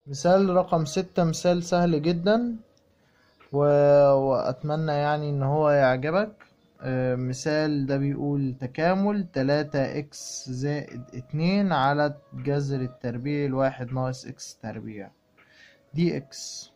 مثال رقم 6 مثال سهل جدا و... وأتمنى يعني إن هو يعجبك. مثال ده بيقول تكامل 3x زائد 2 على جذر التربيع الواحد ناقص x تربيع دي x.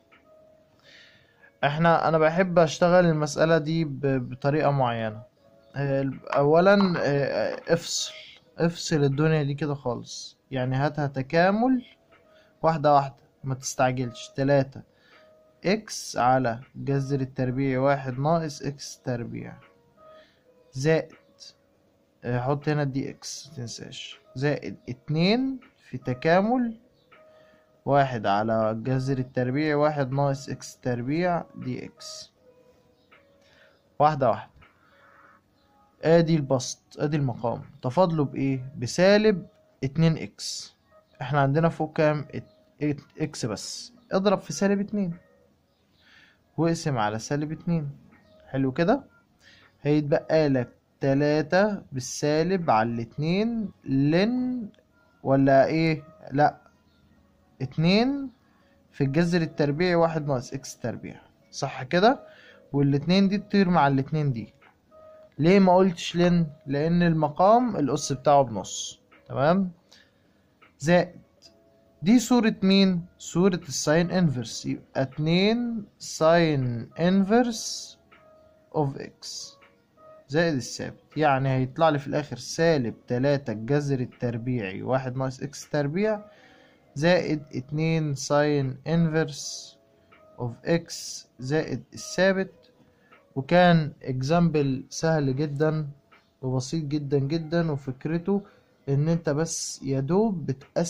أنا بحب أشتغل المسألة دي بطريقة معينة. أولا افصل الدنيا دي كده خالص، يعني هاتها تكامل واحدة واحدة، ما تستعجلش. 3 اكس على جذر التربيع واحد ناقص اكس تربيع زائد، حط هنا دي اكس متنساش، زائد 2 في تكامل واحد على جذر التربيع واحد ناقص اكس تربيع دي اكس. واحدة واحدة. ادي البسط، ادي المقام، تفاضله بايه؟ بسالب 2 اكس. احنا عندنا فوق كام؟ اكس بس، اضرب في سالب 2 واقسم على سالب 2. حلو كده. هيتبقى لك 3 بالسالب على الاتنين لن، ولا ايه؟ لا، 2 في الجذر التربيعي واحد ناقص اكس تربيع، صح كده؟ والاتنين دي تطير مع الاتنين دي. ليه ما قلتش لن؟ لان المقام الأس بتاعه بنص. تمام. زائد، دي صورة مين؟ صورة الساين انفرس، يبقى 2 ساين انفرس اوف اكس زائد الثابت، يعني هيطلع لي في الاخر سالب 3 الجذر التربيعي واحد ناقص اكس تربيع زائد 2 ساين انفرس اوف اكس زائد الثابت. وكان اكزامبل سهل جدا وبسيط جدا جدا، وفكرته ان انت بس يدوب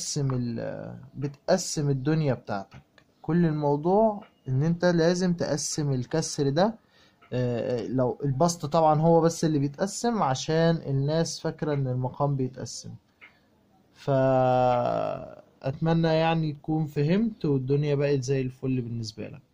بتقسم الدنيا بتاعتك. كل الموضوع ان انت لازم تقسم الكسر ده. لو البسط طبعا هو بس اللي بيتقسم عشان الناس فاكرة ان المقام بيتقسم. فأتمنى يعني تكون فهمت والدنيا بقت زي الفل بالنسبة لك.